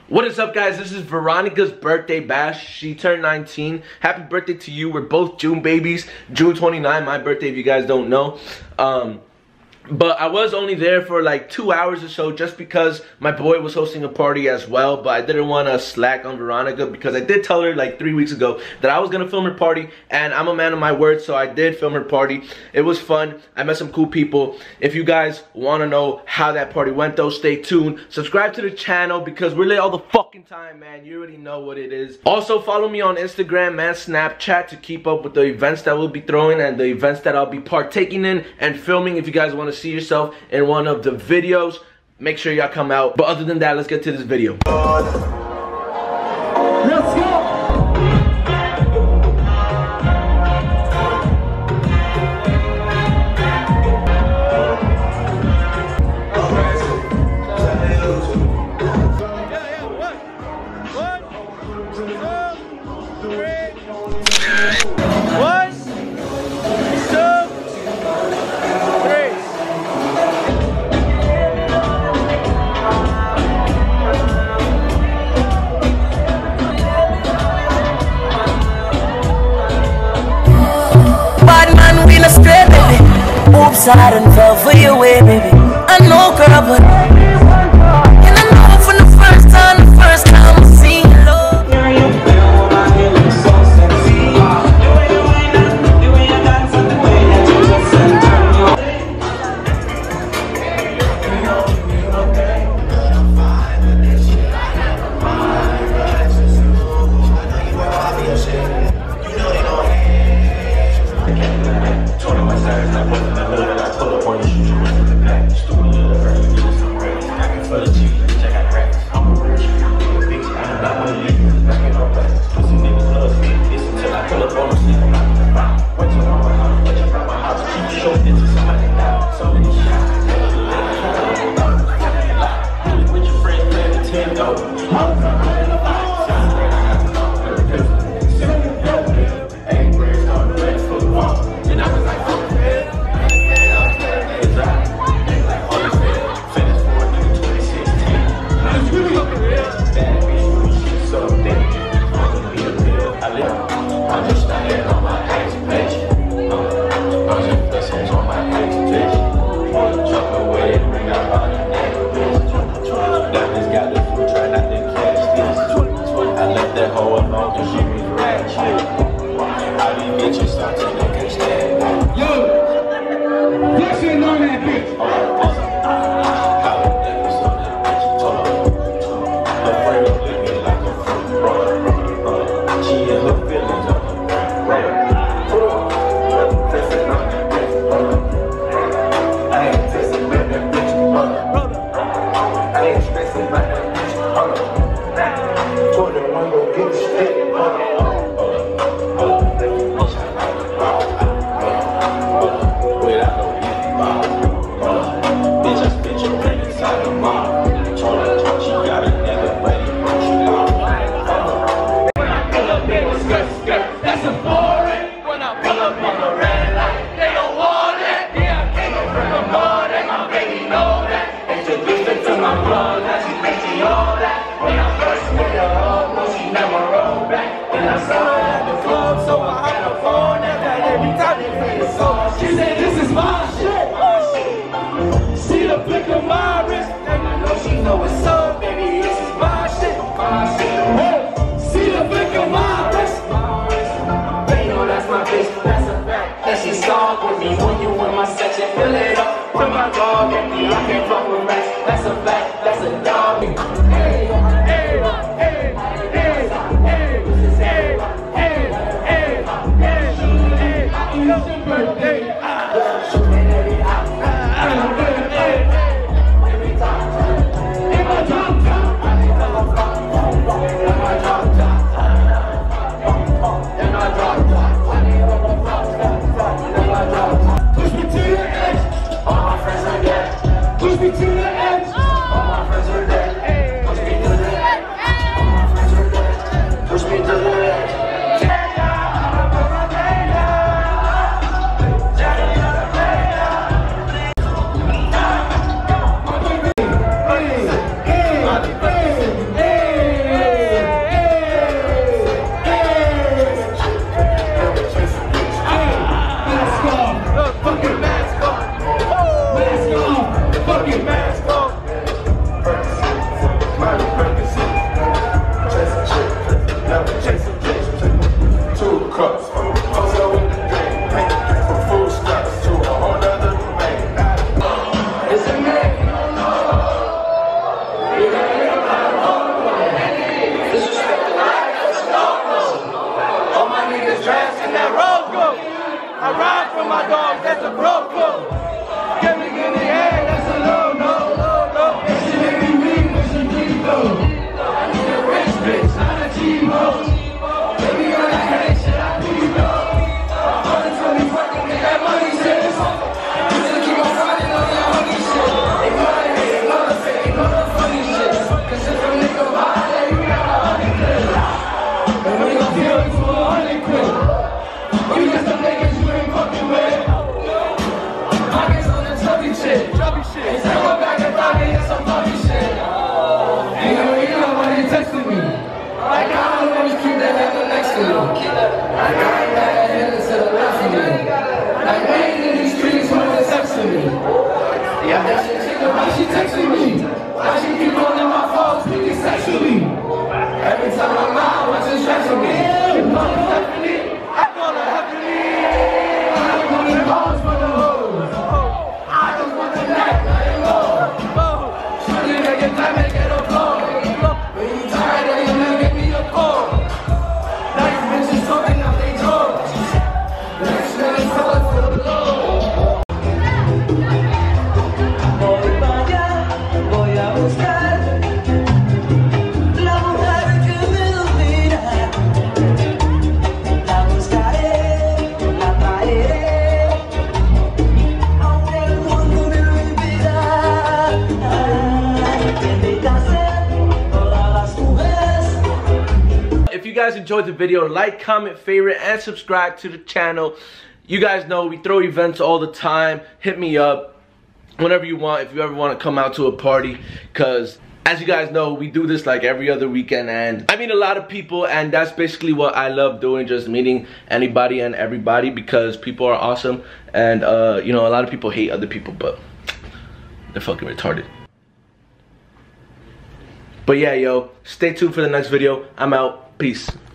What is up, guys? This is Veronica's birthday bash. She turned 19. Happy birthday to you. We're both June babies. June 29, my birthday if you guys don't know. But I was only there for like 2 hours or so just because my boy was hosting a party as well. But I didn't want to slack on Veronica because I did tell her like 3 weeks ago that I was going to film her party. And I'm a man of my word, so I did film her party. It was fun. I met some cool people. If you guys want to know how that party went though, stay tuned. Subscribe to the channel because we're late all the fucking time, man. You already know what it is. Also, follow me on Instagram and Snapchat to keep up with the events that we'll be throwing and the events that I'll be partaking in and filming. If you guys want to see yourself in one of the videos, make sure y'all come out. But other than that, let's get to this video. Let's go. Oops, I done fell for your way, baby. I know, girl, but and I know from the first time I seen love. My hair looks so sexy. The way you wind up, the way you dance, and the way that you just turn your. When I first met her, that's a bro. Get me in the air, that's a low, no. If she make me weak, but she deep though. I need a rich bitch, not a G-Mo. Baby, on that head shit, I need though. All the time we fucking get that money shit. Just keep on riding on that money shit. They gonna hate, they gonna say, they gonna funny shit. Cause if a nigga buy that, you got 100 quid. And we gon' feel it for 100 quid. You got some niggas you ain't fucking with. Pockets on the chubby shit. They say go back and buy me some funny shit. And you know when they texting me. Like I don't always keep that nigga next to me. Like I ain't got that nigga to the left of me. Like we ain't in these streets when they texting me. Yeah, that shit chicken, why she texting me? Why she keep calling my phone, speaking sexually? Every time I'm out, what's she stressing me? I'm gonna have to leave. I'm gonna pause for the hoes. I just want the neck, let it go. Shorty make it time, make it a blow. When you tired of your man, give me a call. Now these bitches talking out they jaws. Next man is calling for the blow. Voy pa' allá, voy a buscar la mujer que me domina. La buscaré, la traeré, aunque el mundo me lo impida. Tiene que hacer todas las mujeres. If you guys enjoyed the video, like, comment, favorite, and subscribe to the channel. You guys know we throw events all the time. Hit me up whenever you want if you ever want to come out to a party, because as you guys know, we do this like every other weekend, and I meet a lot of people, and that's basically what I love doing, just meeting anybody and everybody, because people are awesome. And you know, a lot of people hate other people, but they're fucking retarded. But yeah, yo, stay tuned for the next video. I'm out. Peace.